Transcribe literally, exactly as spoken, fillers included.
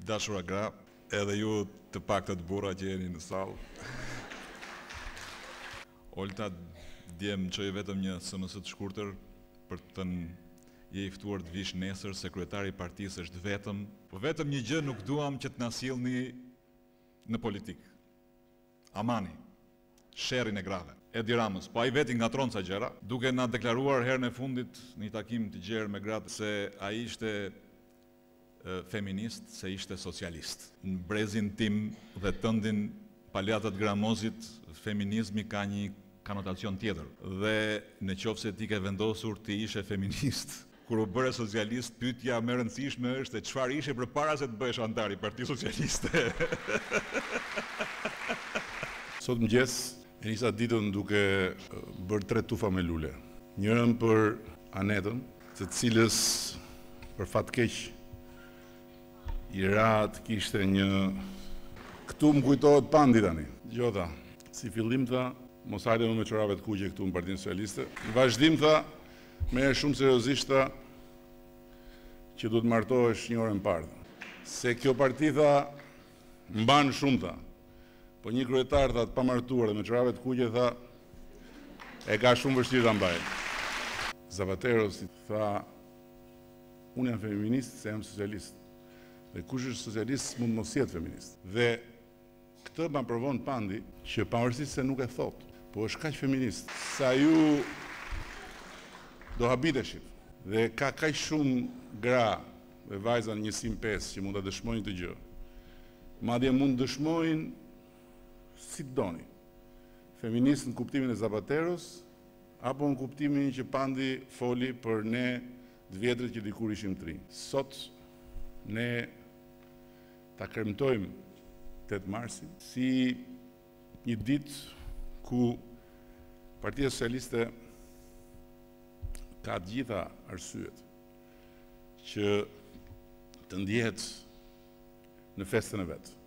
Dashura gra, edhe ju të paktën burra që jeni në sallë. Olta, dje më çoi vetëm një S M S të shkurtër për të thënë je i ftuar të vish nesër, sekretari i partisë është vetëm, po vetëm një gjë nuk duam që të na sillni në politikë. Amani, sherrin e grave. Edi Ramës, po ai veti ngatron ca gjëra, duke na deklaruar herën e fundit në një takim të gjerë me gratë se ai ishte e, feminist, se ishte socialist. Në brezin tim dhe tëndin paliatët Gramozit, feminizmi ka një kanotacion tjetër. Dhe në qoftë se ti ke vendosur ti ishe feminist, kur u bëre socialist, pyetja më e rëndësishme është e çfarë ishe përpara se të bëhesh antar i Partisë Socialiste. Sot mëngjes e nisa ditën duke bërë tre tufa me lule. Njërën për Anetën, të cilës për fat keq i ra të kishte një... Këtu më kujtohet Pandi tani. Gjota, si fillim tha, mos hajde më me çorave të kuqe këtu në Partinë Socialiste. Në vazhdim tha, merr shumë seriozisht tha që duhet martohesh një orë më parë. Se kjo parti tha mban shumë tha. Po një kryetar tha të pamartuar dhe me çorave të kuqe tha e ka shumë vështirë ta mbajë. Zapateros tha unë jam feminist se jam socialist. Dhe kush është socialist mund mos jetë feminist. Dhe këtë ma provon Pandi që pavarësisht se nuk e thot, po është kaq feminist sa ju do habiteshit. Dhe ka kaq shumë gra dhe vajza në njësim pesë që mund ta dëshmojnë të gjë. Madje mund dëshmojnë si të doni. Feminist në kuptimin e Zapateros apo në kuptimin që Pandi foli për ne të vjetrit që dikur ishim të rinj. Sot ne ta kremtojmë tetë marsin si një ditë ku Partia Socialiste ka të gjitha arsyet që të ndjehet në festën e vet.